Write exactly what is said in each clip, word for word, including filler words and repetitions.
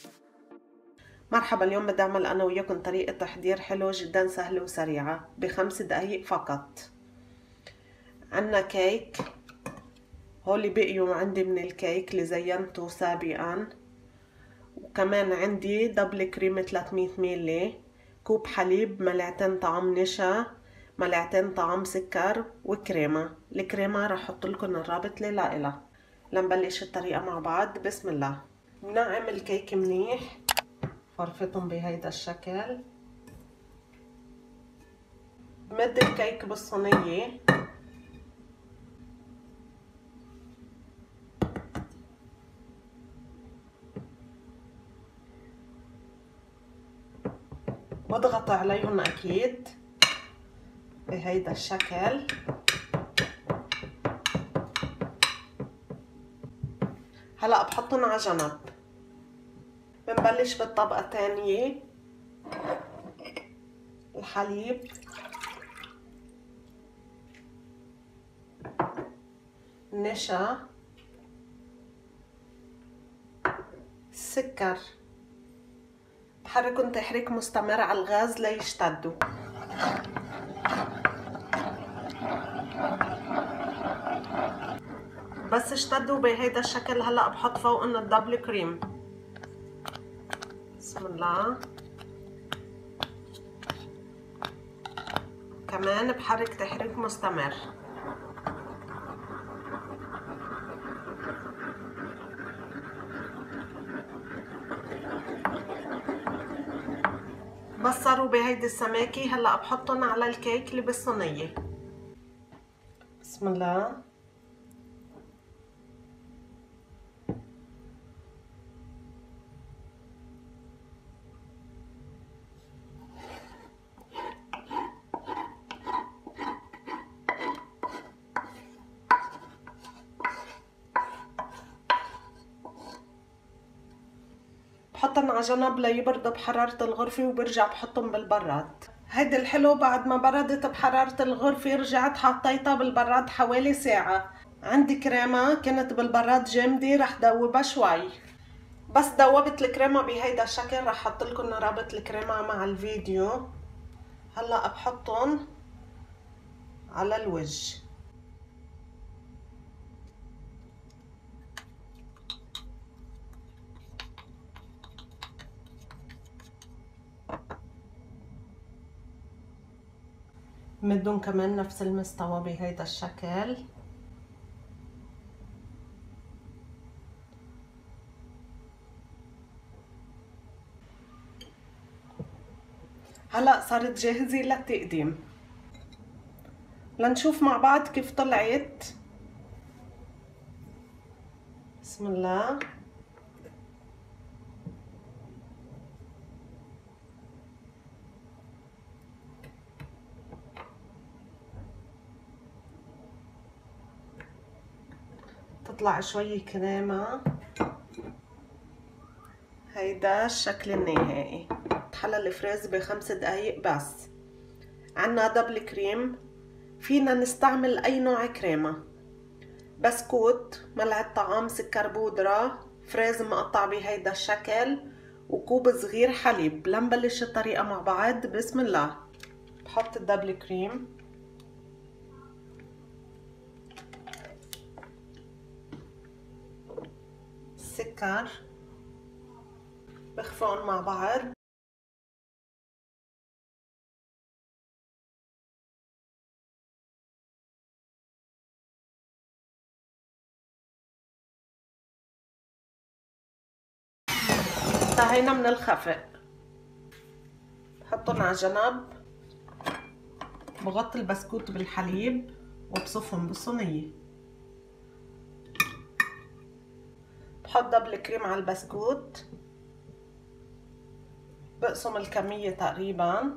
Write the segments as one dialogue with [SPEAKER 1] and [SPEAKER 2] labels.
[SPEAKER 1] مرحبا، اليوم بدي اعمل انا وياكم طريقة تحضير حلو جدا سهلة وسريعة بخمس دقايق فقط. عنا كيك، هولي بقيوا عندي من الكيك اللي زينته سابقا، وكمان عندي دبل كريم ثلاثمية ميلي، كوب حليب، ملعقتين طعم نشا، ملعقتين طعم سكر، وكريمة. الكريمة رح احط لكم الرابط لها. لنبلش الطريقة مع بعض. بسم الله. بنعمل الكيك منيح، فرفتهم بهيدا الشكل. بمد الكيك بالصينية، بضغط عليهم اكيد بهيدا الشكل. هلا بحطهم على جنب. بنبلش بالطبقة الثانية. الحليب، النشا، السكر. بحركهم تحريك مستمر على الغاز ليشتدوا. بس اشتدوا بهيدا الشكل هلا بحط فوقهم الدبل كريم. بسم الله. كمان بحرك تحريك مستمر. بس صاروا بهيدي السماكة هلا بحطهم على الكيك اللي بالصينية. بسم الله. بحطهم على جنب ليبردوا بحرارة الغرفة، وبرجع بحطهم بالبراد. هيدي الحلو بعد ما بردت بحرارة الغرفة رجعت حطيتها بالبراد حوالي ساعة. عندي كريمة كانت بالبراد جامدة، رح دوبها شوي. بس دوبت الكريمة بهيدا الشكل. رح احط لكم رابط الكريمة مع الفيديو. هلا بحطهم على الوجه. مدهم كمان نفس المستوى بهيدا الشكل. هلا صارت جاهزة للتقديم. لنشوف مع بعض كيف طلعت. بسم الله. تطلع شوي كريمة. هيدا الشكل النهائي. تحلى الفريز بخمس دقايق بس. عنا دبل كريم، فينا نستعمل اي نوع كريمة. بسكوت، ملعقة طعام سكر بودرة، فريز مقطع بهيدا الشكل، وكوب صغير حليب. لنبلش الطريقة مع بعض. بسم الله. بحط الدبل كريم، السكر، بخفقهم مع بعض. انتهينا من الخفق. بحطهم على جنب. بغطي البسكوت بالحليب وبصفهم بالصينية. بحط دبل كريم على البسكوت. بقسم الكمية تقريبا.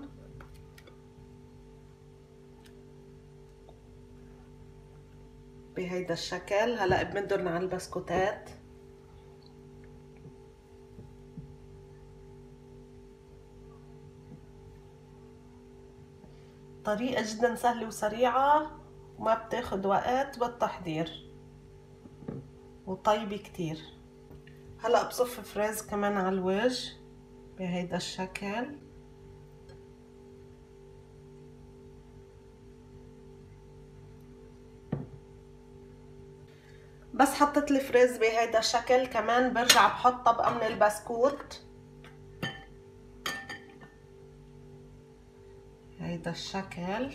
[SPEAKER 1] بهيدا الشكل. هلا بمدن على البسكوتات. طريقة جدا سهلة وسريعة وما بتاخد وقت بالتحضير، وطيبة كتير. هلا بصف فريز كمان على الوجه بهيدا الشكل. بس حطيت الفريز بهيدا الشكل كمان برجع بحط طبقة من البسكوت هيدا الشكل.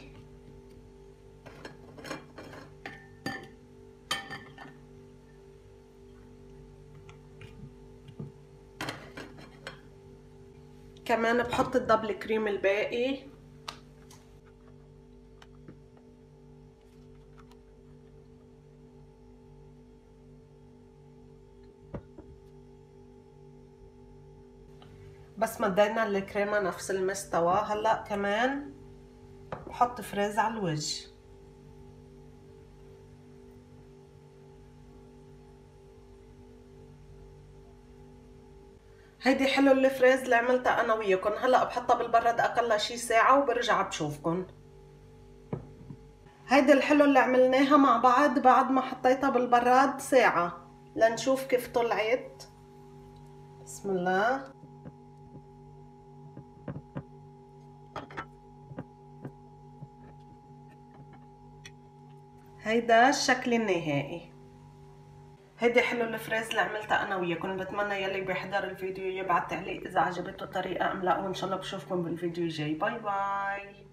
[SPEAKER 1] كمان بحط الدبل كريم الباقي. بس مدينا الكريمة نفس المستوى. هلا كمان بحط فريز على الوجه. هيدي حلو الفريز اللي عملتها انا وياكم. هلا بحطها بالبرد اقل شي ساعة وبرجع بشوفكن. هيدي الحلو اللي عملناها مع بعض بعد ما حطيتها بالبراد ساعة لنشوف كيف طلعت. بسم الله. هيدا الشكل النهائي. هيدي حلو الفريز اللي عملتها انا وياكم. بتمنى يلي بيحضر الفيديو يبعت تعليق اذا عجبته الطريقة ام لا، وان شاء الله بشوفكم بالفيديو الجاي. باي باي.